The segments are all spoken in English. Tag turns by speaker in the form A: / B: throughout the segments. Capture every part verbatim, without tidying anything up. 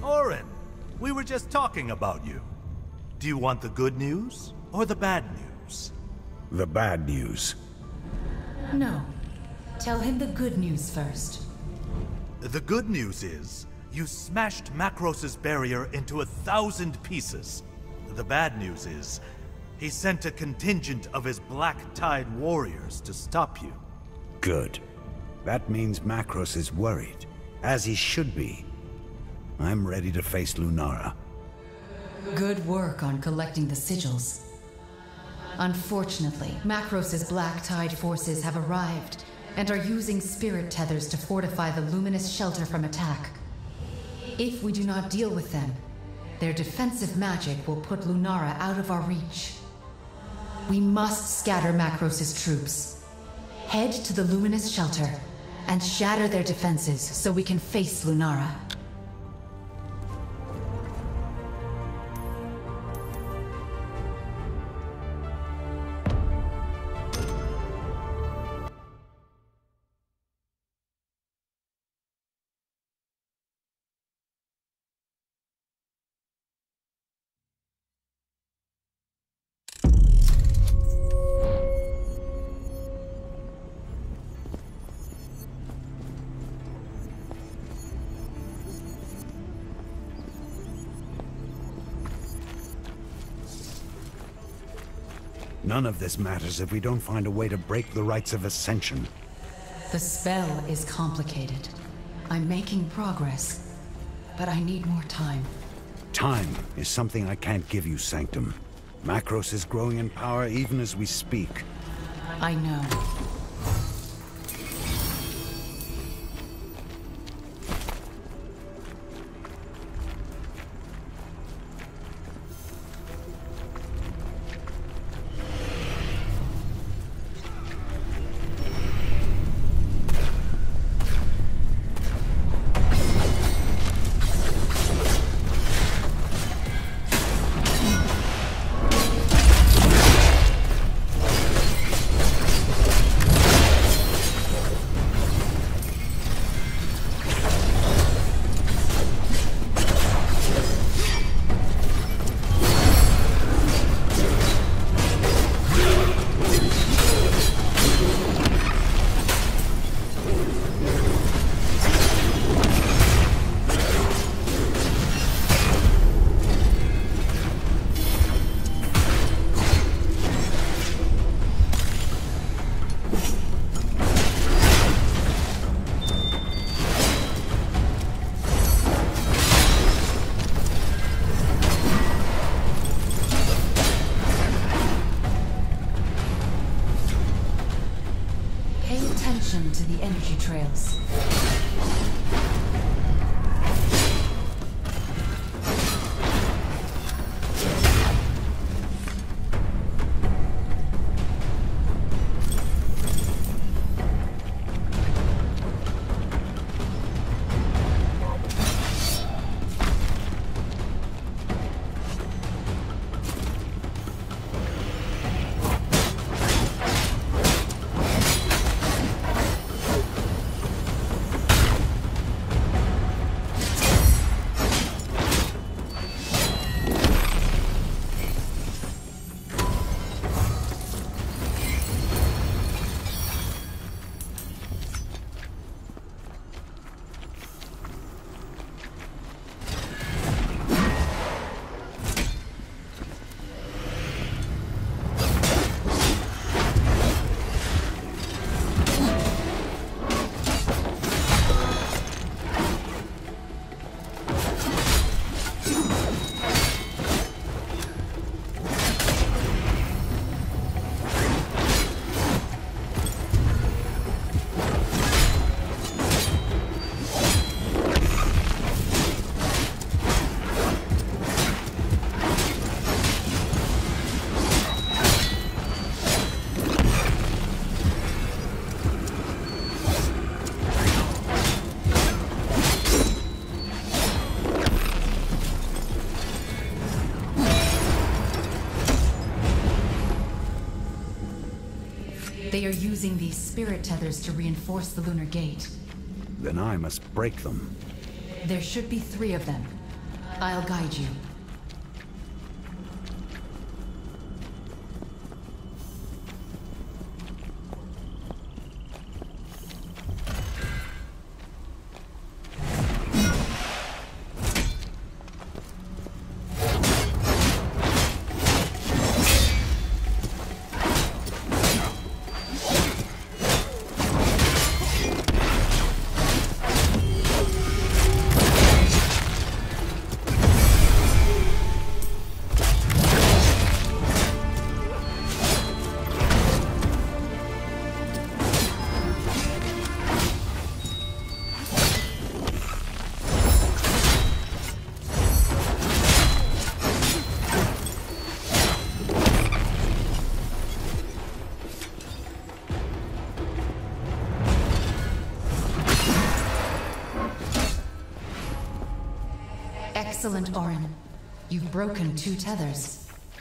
A: Orin, we were just talking about you. Do you want the good news or the bad news?
B: The bad news.
C: No. Tell him the good news first.
A: The good news is, you smashed Macros's barrier into a thousand pieces. The bad news is, he sent a contingent of his Black Tide warriors to stop you.
B: Good. That means Macros is worried, as he should be. I'm ready to face Lunara.
C: Good work on collecting the sigils. Unfortunately, Macros's Black Tide forces have arrived and are using spirit tethers to fortify the luminous shelter from attack. If we do not deal with them, their defensive magic will put Lunara out of our reach. We must scatter Macros's troops. Head to the luminous shelter and shatter their defenses so we can face Lunara.
B: None of this matters if we don't find a way to break the rites of Ascension.
C: The spell is complicated. I'm making progress, but I need more time.
B: Time is something I can't give you, Sanctum. Macros is growing in power even as we speak.
C: I know. To the energy trails. They are using these spirit tethers to reinforce the lunar gate.
B: Then I must break them.
C: There should be three of them. I'll guide you. Excellent, Orin. You've broken two tethers.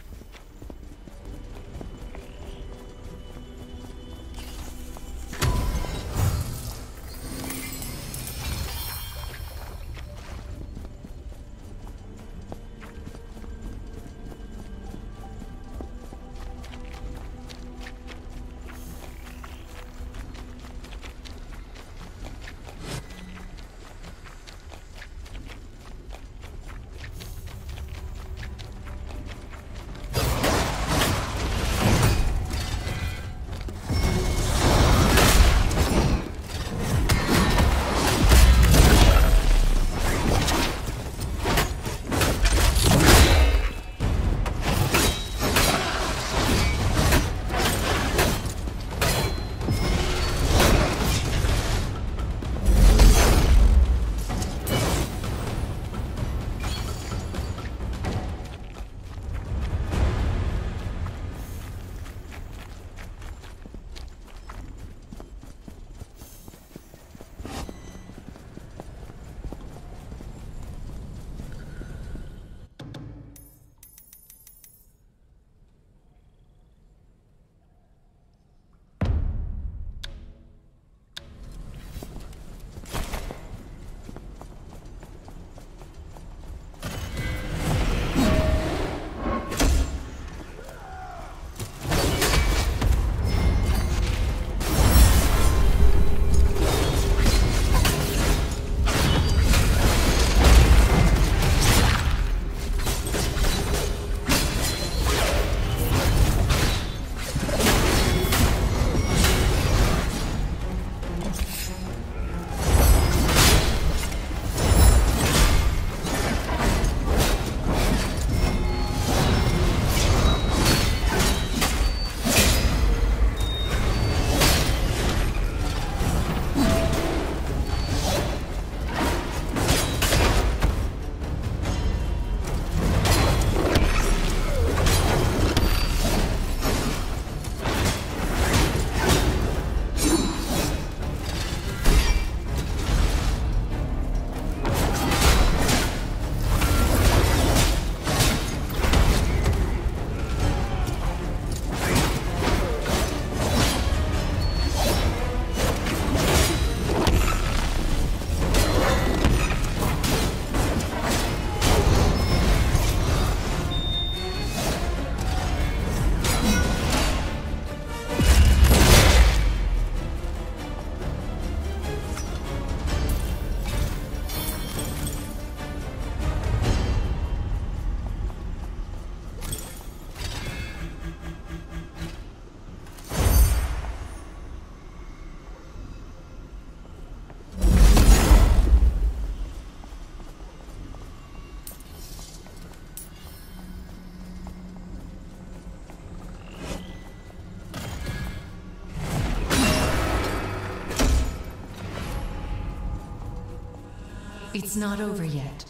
C: It's not over yet.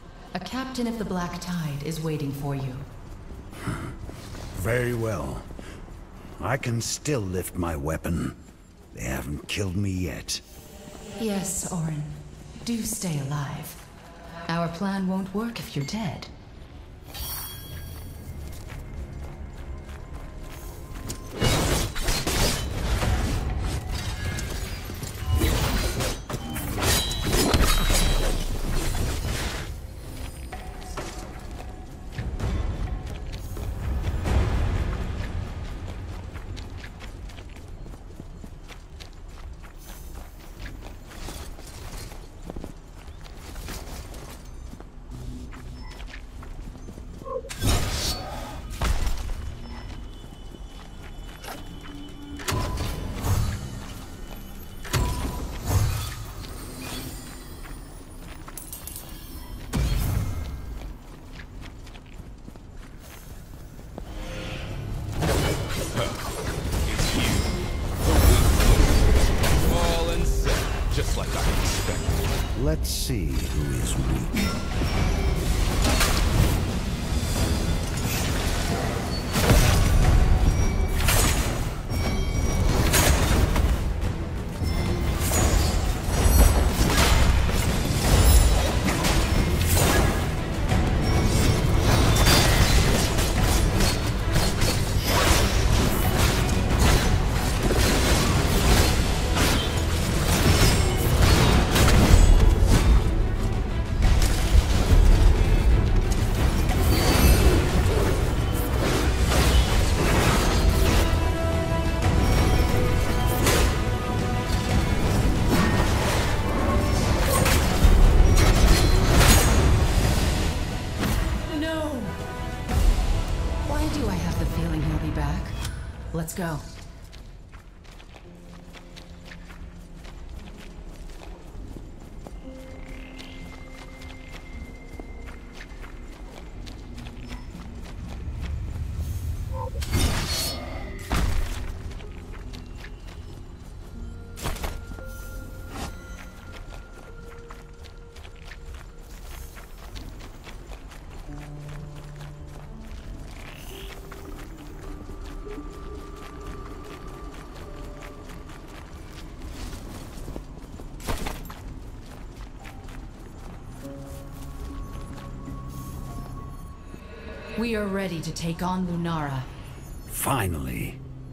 C: A captain of the Black Tide is waiting for you.
B: Very well. I can still lift my weapon. They haven't killed me yet.
C: Yes, Orin. Do stay alive. Our plan won't work if you're dead.
B: Let's see who is weak.
C: Let's go. We are ready to take on Lunara.
B: Finally.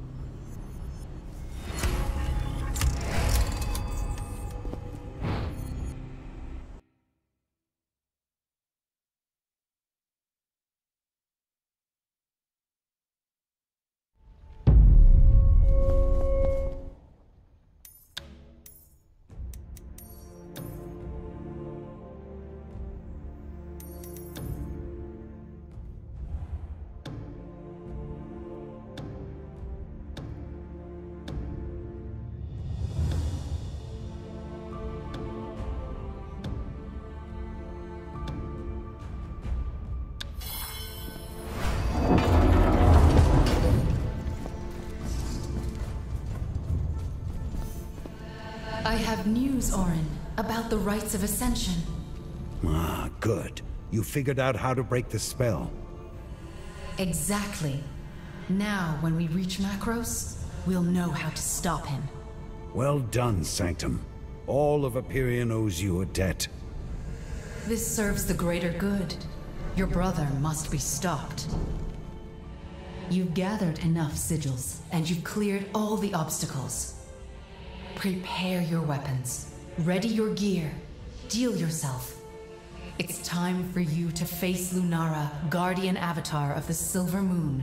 C: I have news, Orin, about the rites of Ascension.
B: Ah, good. You figured out how to break the spell.
C: Exactly. Now, when we reach Macros, we'll know how to stop him.
B: Well done, Sanctum. All of Hyperion owes you a debt.
C: This serves the greater good. Your brother must be stopped. You've gathered enough sigils, and you've cleared all the obstacles. Prepare your weapons. Ready your gear. Deal yourself. It's time for you to face Lunara, guardian avatar of the Silver Moon.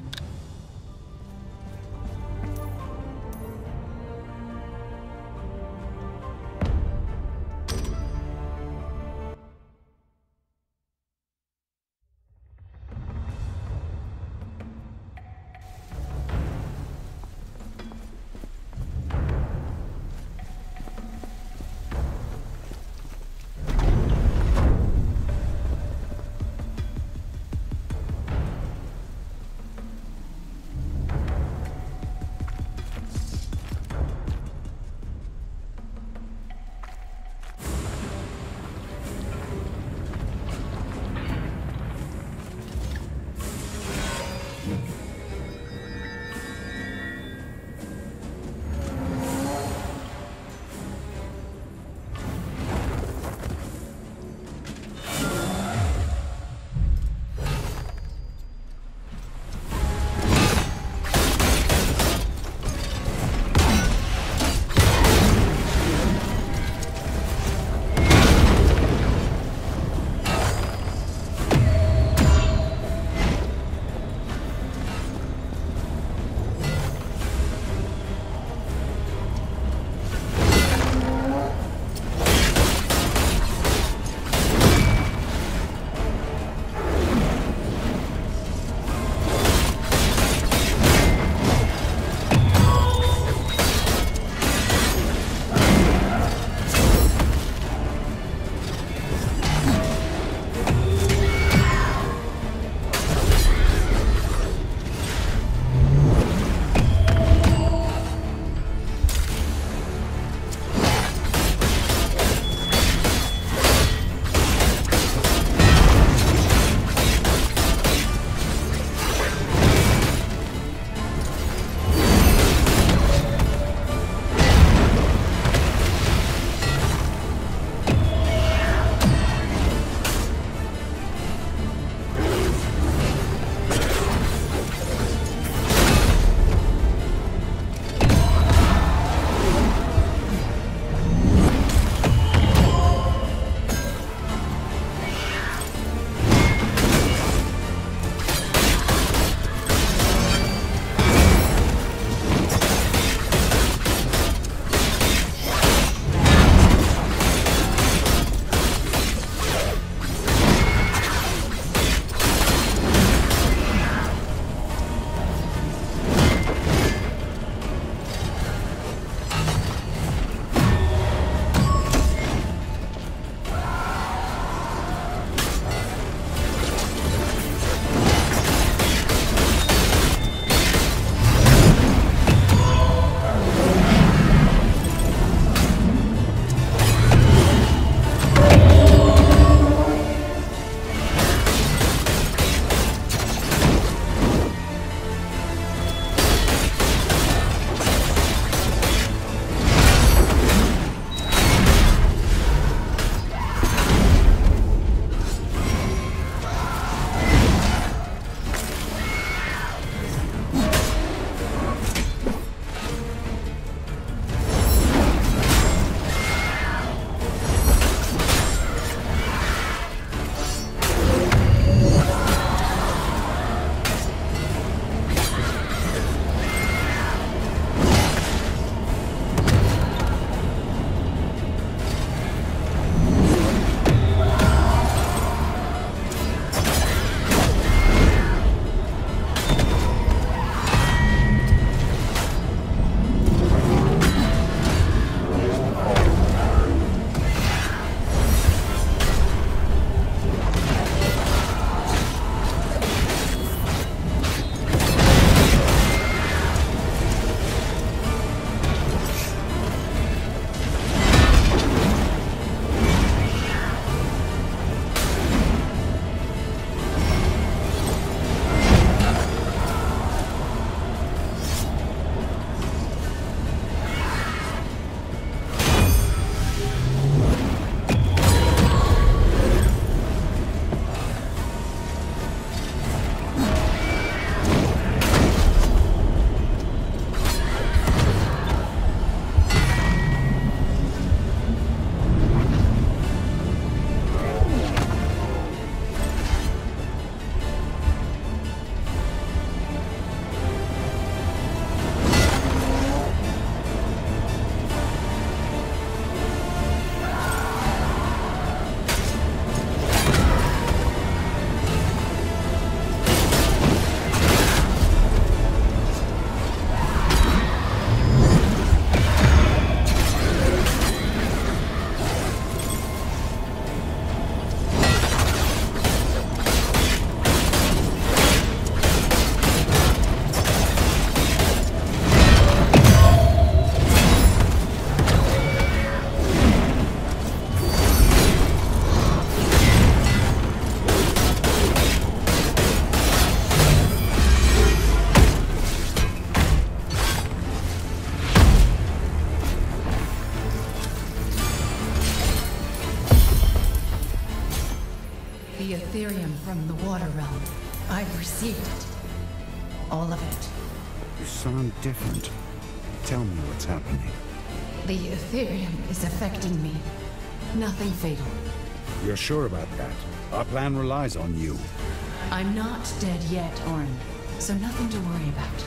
C: The Ethereum from the Water Realm. I've received it. All of it.
B: You sound different. Tell me what's happening.
C: The Ethereum is affecting me. Nothing fatal.
B: You're sure about that? Our plan relies on you.
C: I'm not dead yet, Orin, so nothing to worry about.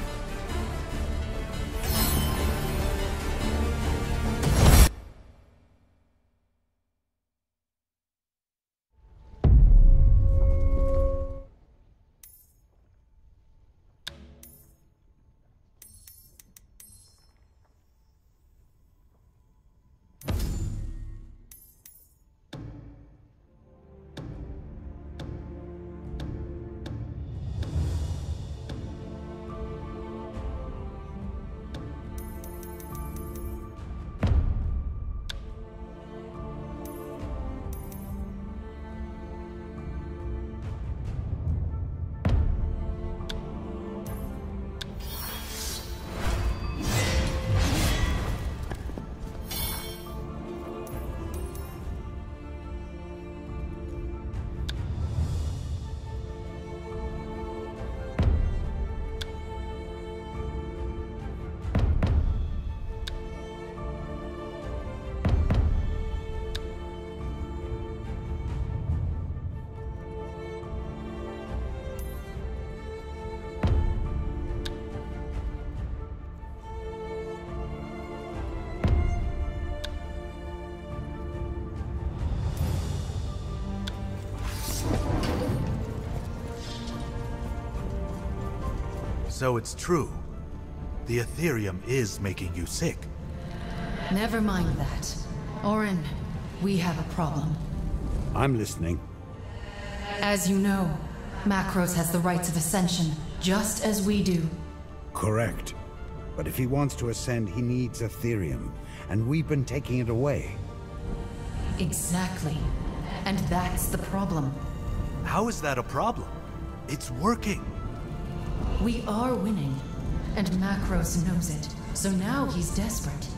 A: So it's true. The Ethereum is making you sick.
C: Never mind that. Orin, we have a problem.
B: I'm listening.
C: As you know, Macros has the rights of ascension, just as we do.
B: Correct. But if he wants to ascend, he needs Ethereum, and we've been taking it away.
C: Exactly. And that's the problem.
A: How is that a problem? It's working.
C: We are winning, and Macros knows it, so now he's desperate.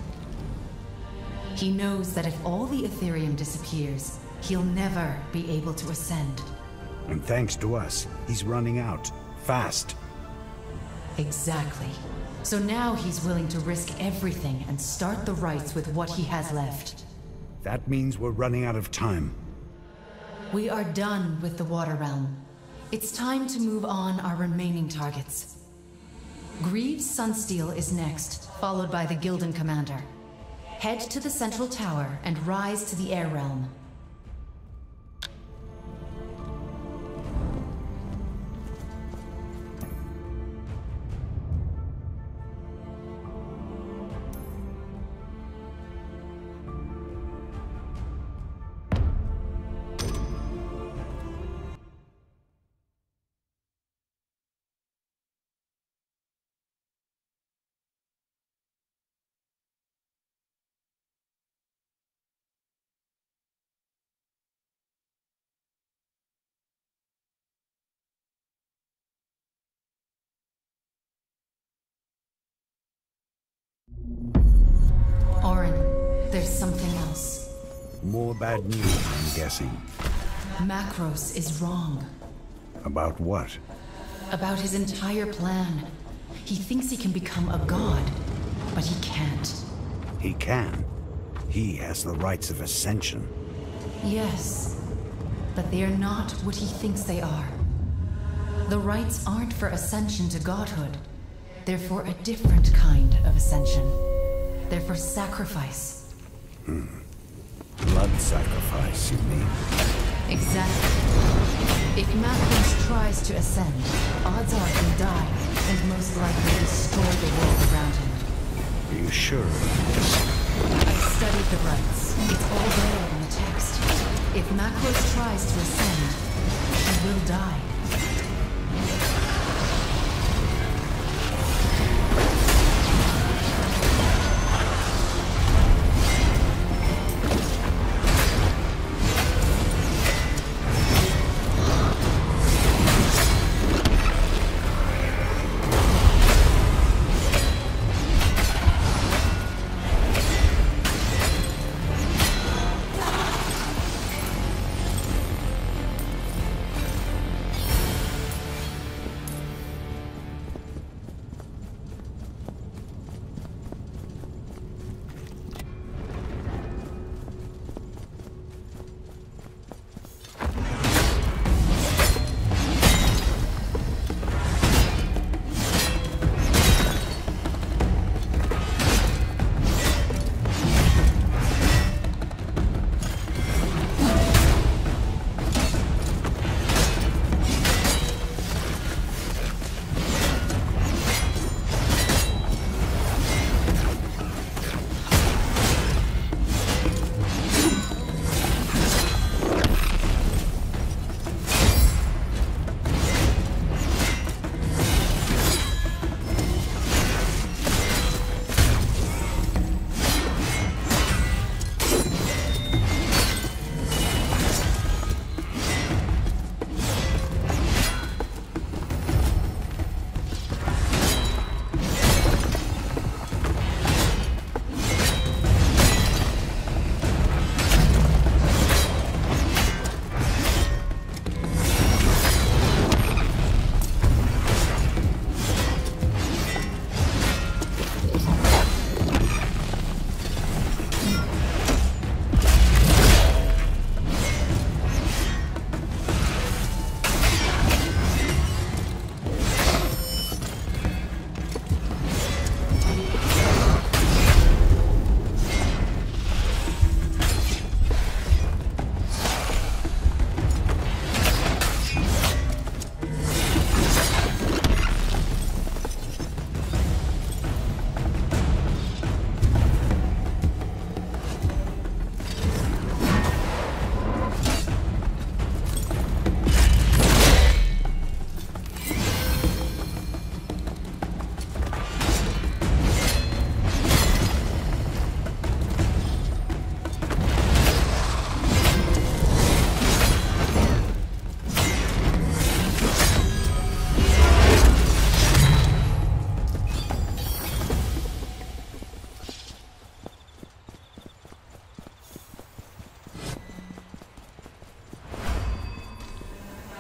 C: He knows that if all the Ethereum disappears, he'll never be able to ascend.
B: And thanks to us, he's running out. Fast.
C: Exactly. So now he's willing to risk everything and start the rites with what he has left.
B: That means we're running out of time.
C: We are done with the Water Realm. It's time to move on our remaining targets. Greaves Sunsteel is next, followed by the Gildan Commander. Head to the Central Tower and rise to the Air Realm. Orin, there's something else.
B: More bad news, I'm guessing.
C: Macros is wrong.
B: About what?
C: About his entire plan. He thinks he can become a god, but he can't.
B: He can. He has the rights of ascension.
C: Yes, but they are not what he thinks they are. The rites aren't for ascension to godhood. They're for a different kind of ascension. They're for sacrifice.
B: Hmm. Blood sacrifice, you mean?
C: Exactly. If Macros tries to ascend, odds are he'll die, and most likely destroy the world around him.
B: Are you sure?
C: I've studied the rites. It's all there in the text. If Macros tries to ascend, he will die.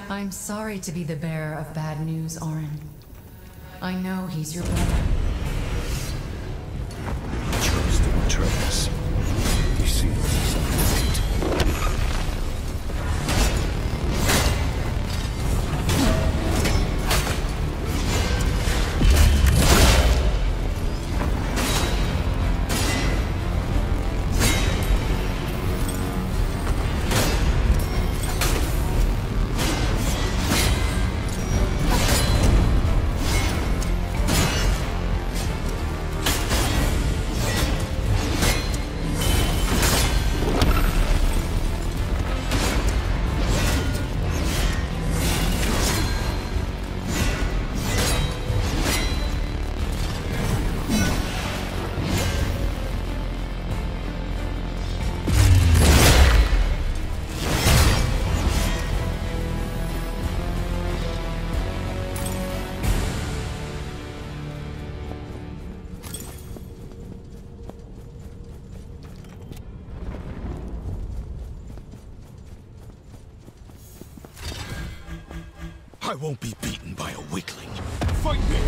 C: I'm sorry to be the bearer of bad news, Orin. I know he's your brother.
B: He chose to betray us. We see his fate.
D: I won't be beaten by a weakling. Fight me!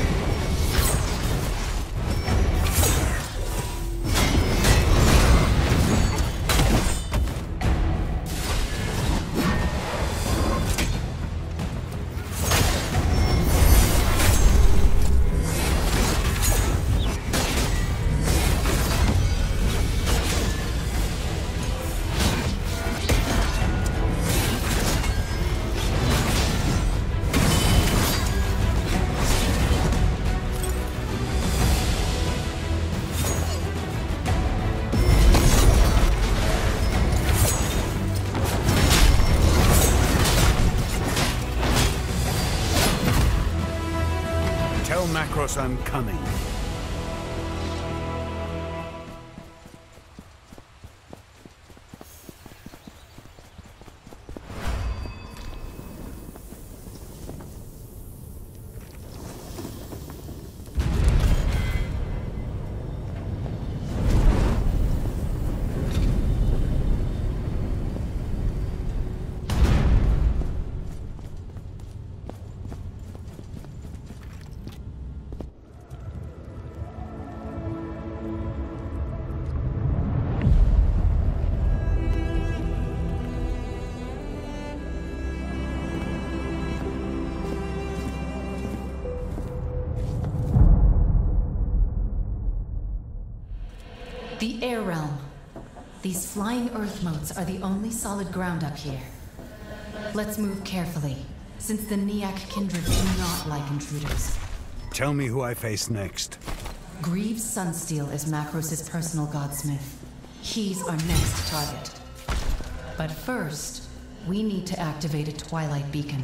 B: Tell Macross I'm coming.
C: The Air Realm. These flying Earth motes are the only solid ground up here. Let's move carefully, since the Niak kindred do not like intruders.
B: Tell me who I face next.
C: Greaves Sunsteel is Macross' personal godsmith. He's our next target. But first, we need to activate a Twilight beacon.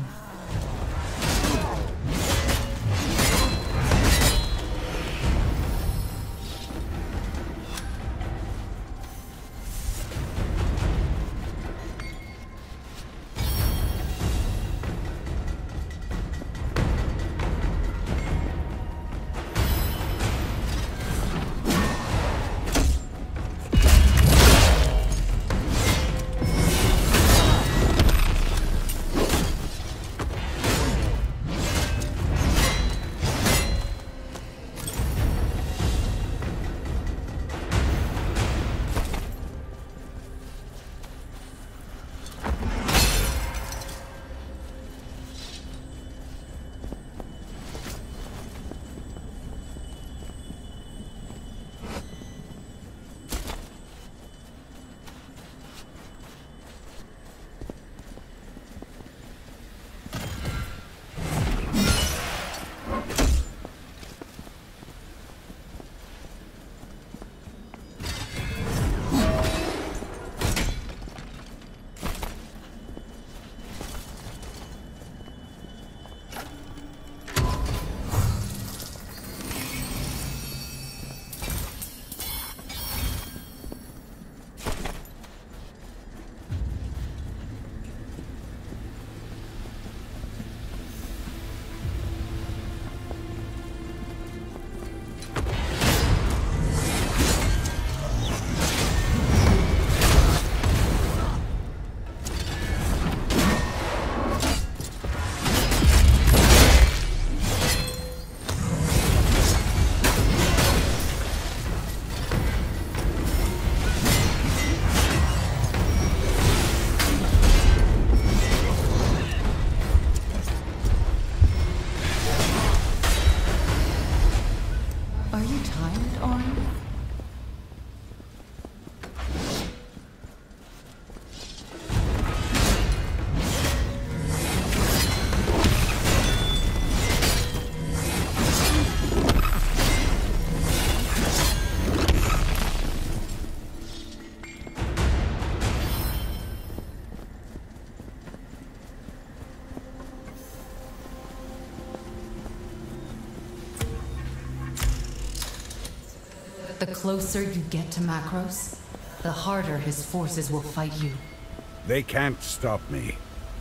C: The closer you get to Macros, the harder his forces will fight you.
B: They can't stop me.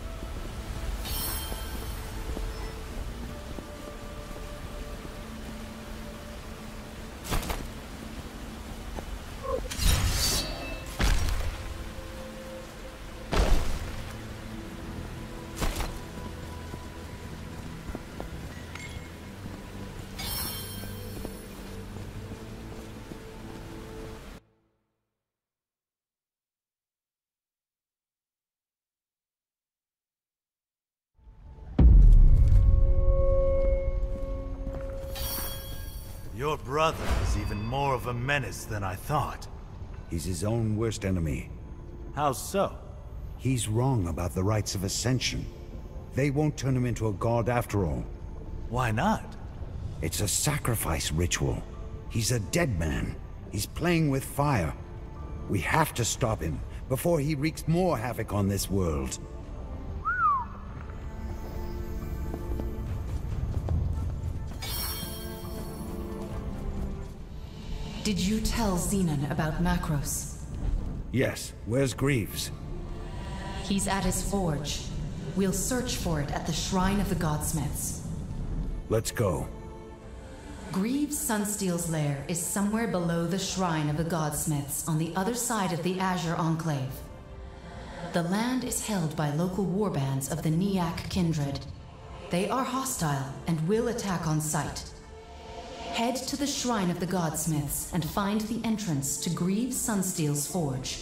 A: Your brother is even more of a menace than I thought.
B: He's his own worst enemy.
A: How so?
B: He's wrong about the rites of Ascension. They won't turn him into a god after all.
A: Why not?
B: It's a sacrifice ritual. He's a dead man. He's playing with fire. We have to stop him before he wreaks more havoc on this world.
C: Did you tell Xenon about Macros?
B: Yes, where's Greaves?
C: He's at his forge. We'll search for it at the Shrine of the Godsmiths.
B: Let's go.
C: Greaves Sunsteel's lair is somewhere below the Shrine of the Godsmiths on the other side of the Azure Enclave. The land is held by local warbands of the Niak kindred. They are hostile and will attack on sight. Head to the Shrine of the Godsmiths and find the entrance to Greaves Sunsteel's forge.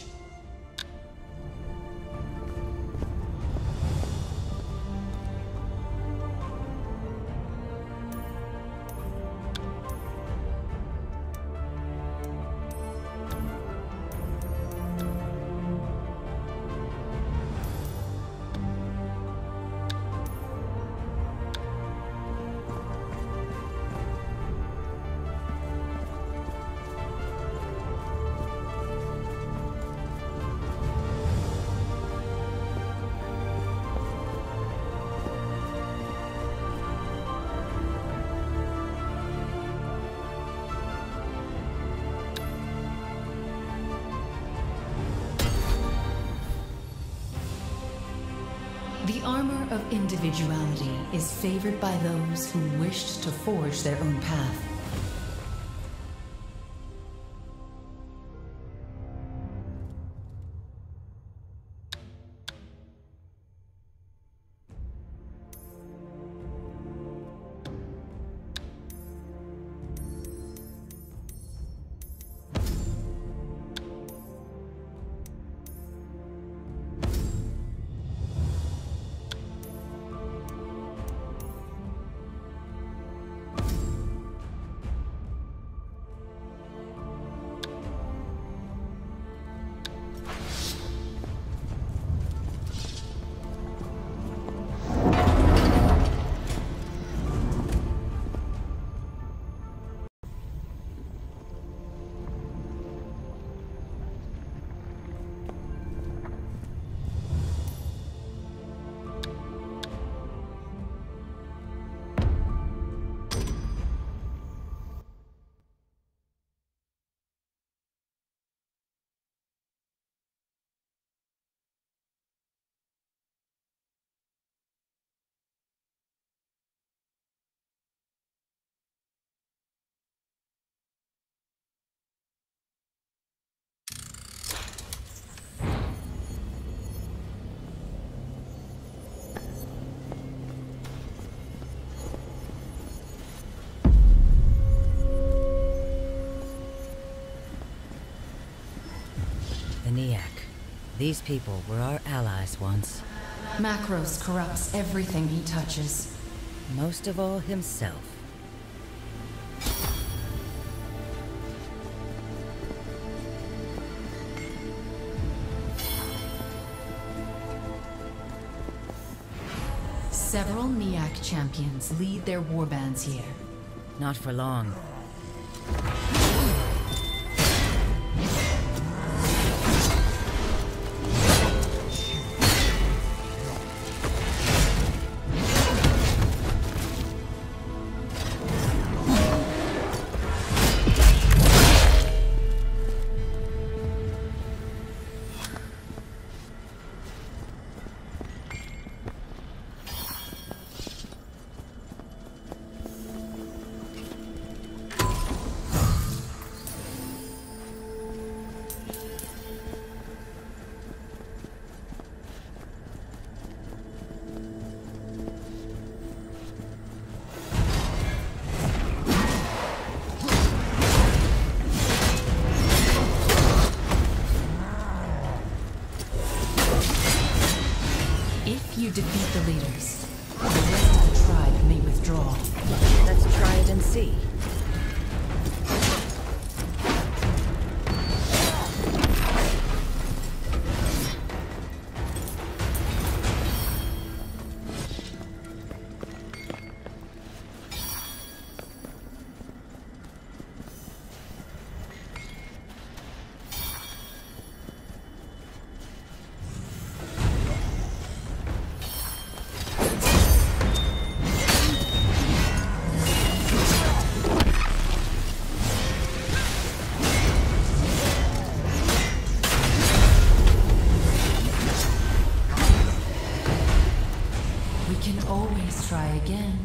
C: The armor of individuality is favored by those who wished to forge their own path.
E: Niak. These people were our allies once.
C: Macros corrupts everything he touches.
E: Most of all, himself.
C: Several Niak champions lead their warbands here.
E: Not for long.
C: defeat the leaders, the rest of the tribe may withdraw.
E: Let's try it and see.
C: Always try again.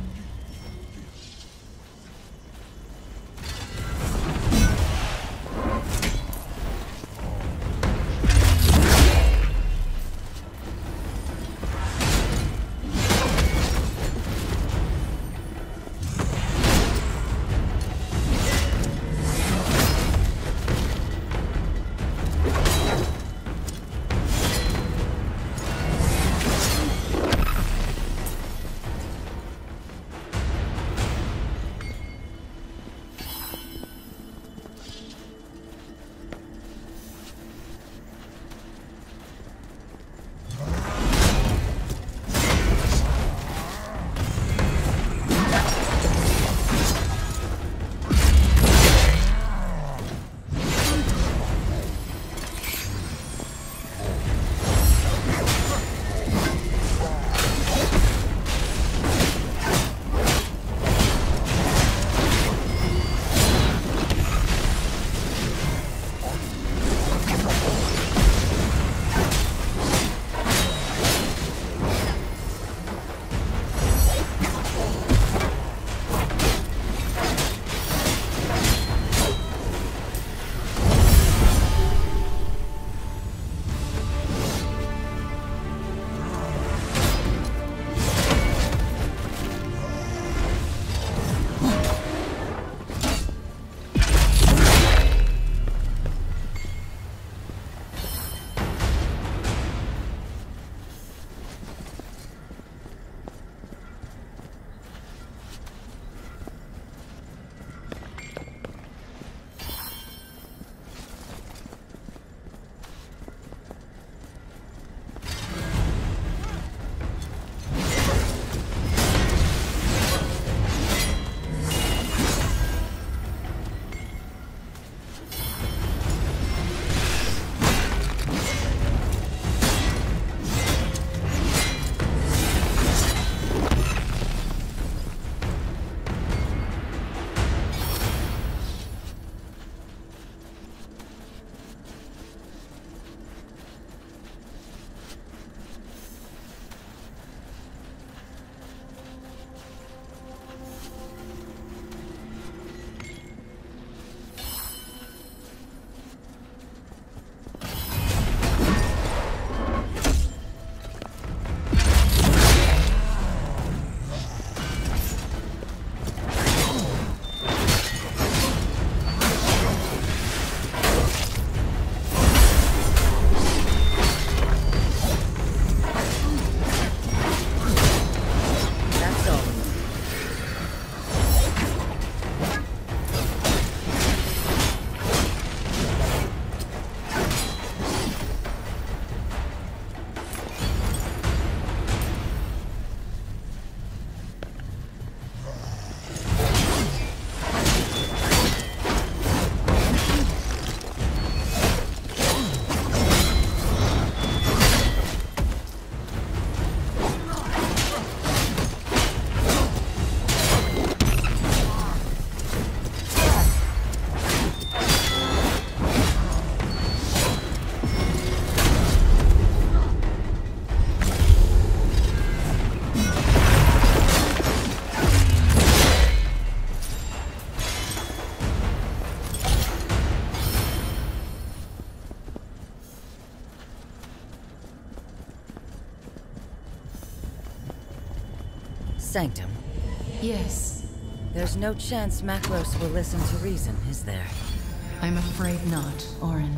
E: Sanctum.
C: Yes.
E: There's no chance Macros will listen to reason, is there?
C: I'm afraid not, Orin.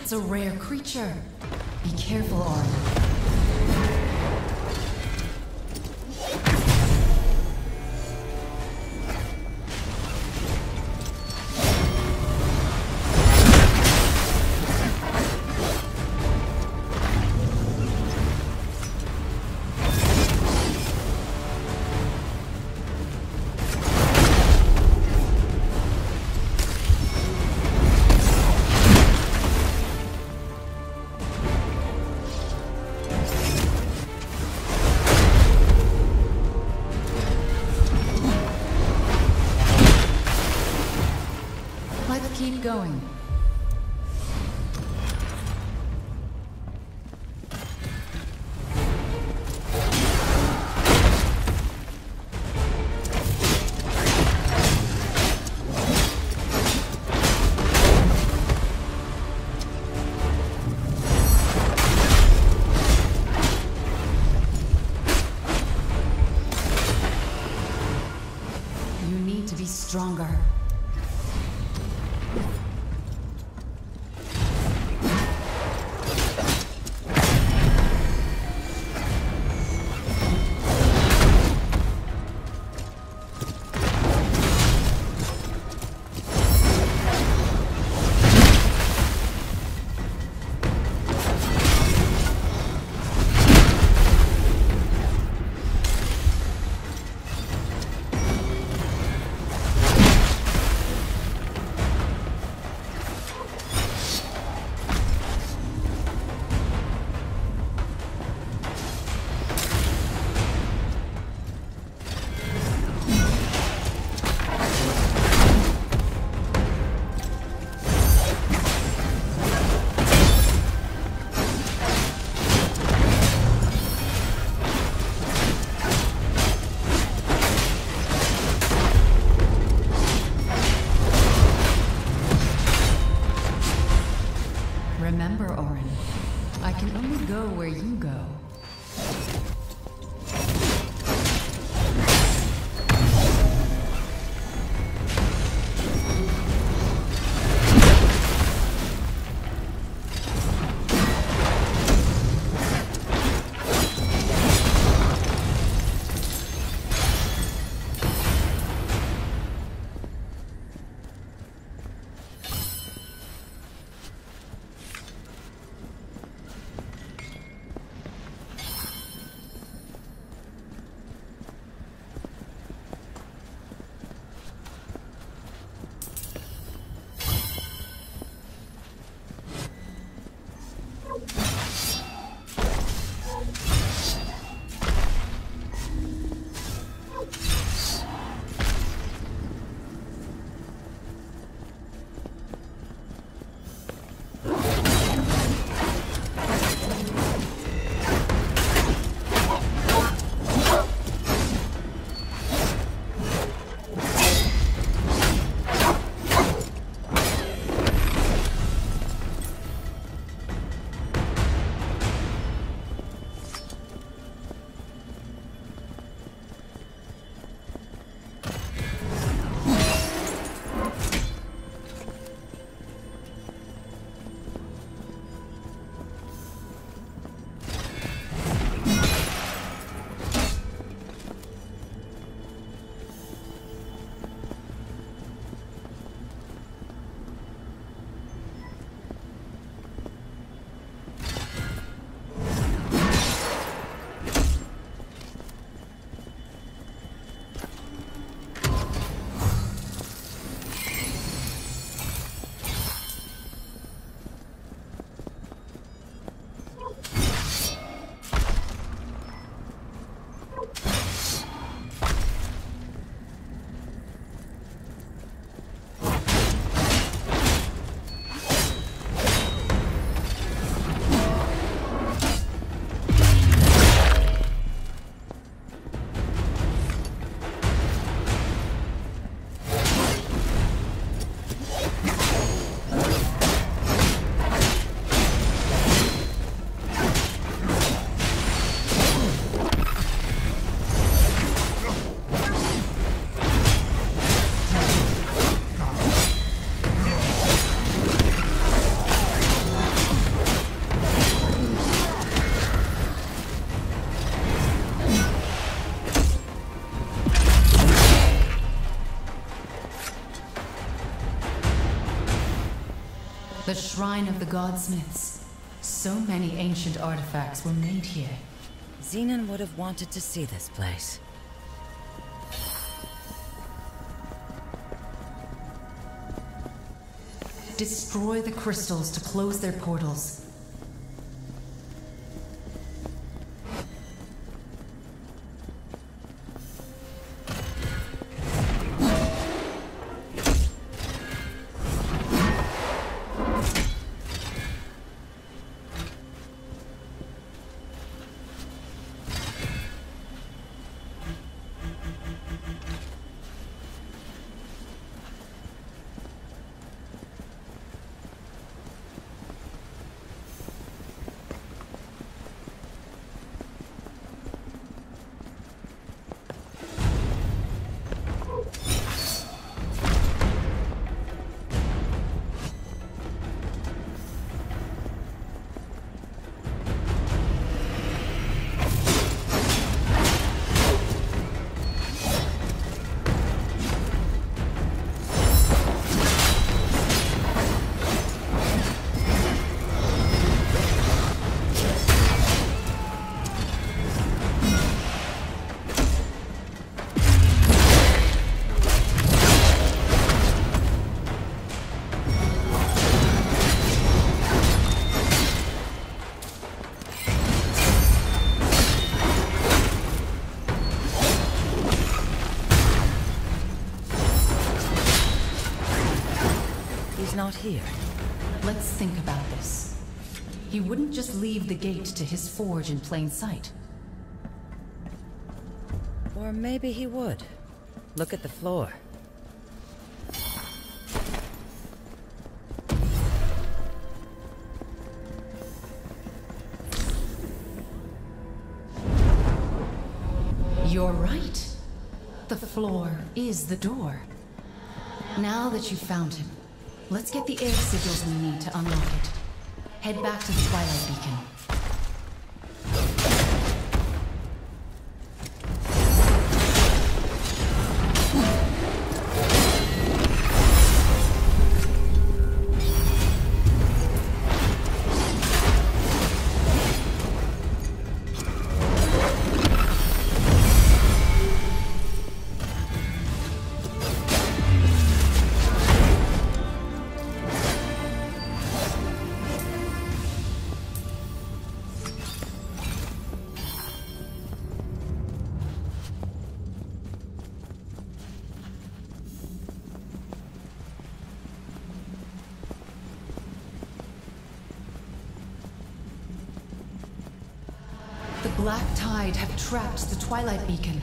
C: That's a rare creature. Be careful, Orin. Let's keep going. You need to be stronger. Remember, Orin, I can only go where you go. The Shrine of the Godsmiths. So many ancient artifacts were made here.
E: Xenon would have wanted to see this place.
C: Destroy the crystals to close their portals.
E: Not here.
C: Let's think about this. He wouldn't just leave the gate to his forge in plain sight.
E: Or maybe he would. Look at the floor.
C: You're right. The floor is the door. Now that you've found him, let's get the air sigils we need to unlock it. Head back to the Twilight Beacon. The Black Tide have trapped the Twilight Beacon.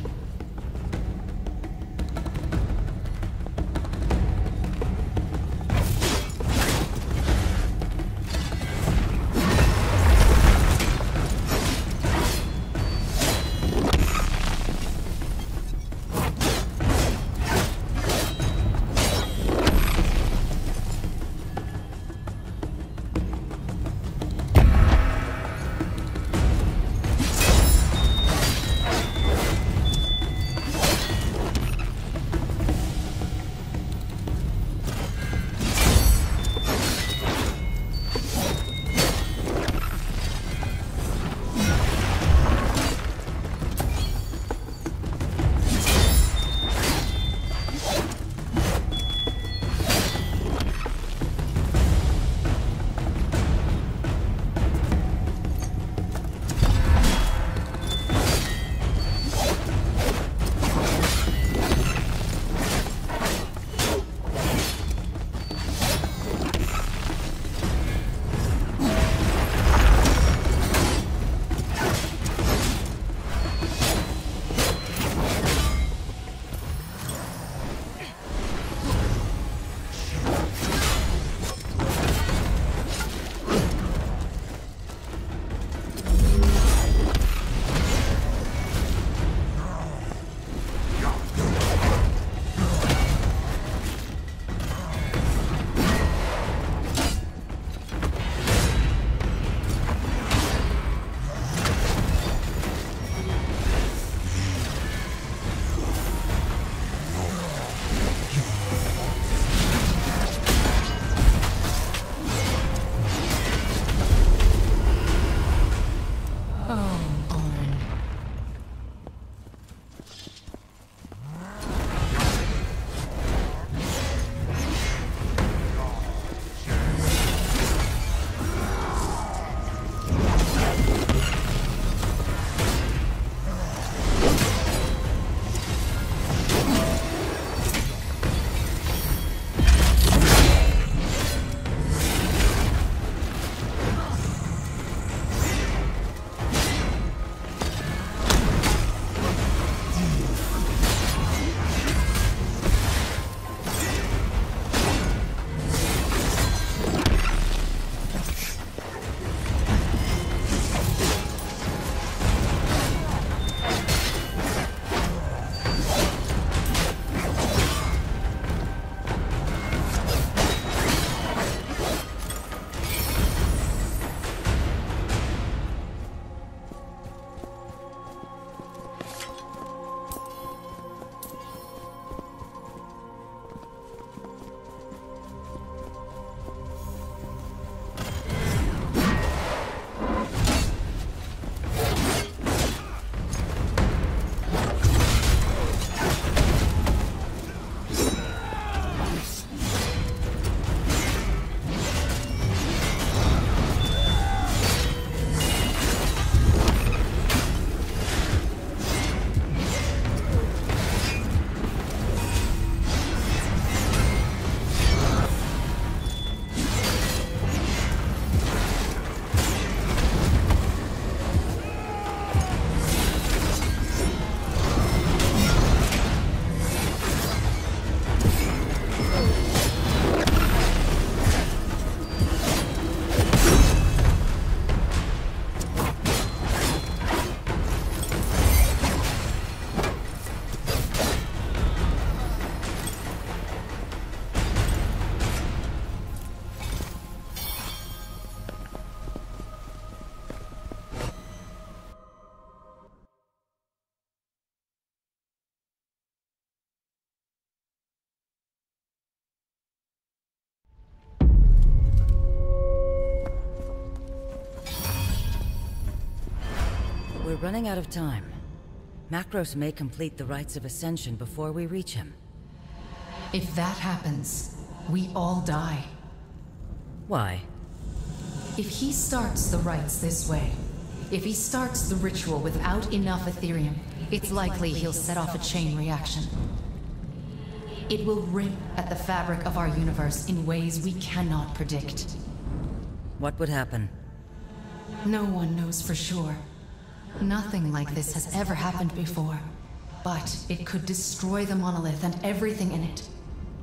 E: We're running out of time. Macros may complete the rites of ascension before we reach him.
C: If that happens, we all die.
E: Why?
C: If he starts the rites this way, if he starts the ritual without enough Ethereum, it's likely he'll set off a chain reaction. It will rip at the fabric of our universe in ways we cannot predict.
E: What would happen?
C: No one knows for sure. Nothing like this has ever happened before. But it could destroy the monolith and everything in it.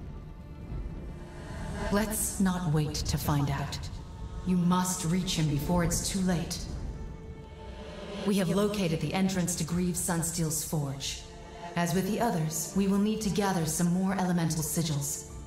C: Let's not wait to find out. You must reach him before it's too late. We have located the entrance to Greaves Sunsteel's forge. As with the others, we will need to gather some more elemental sigils.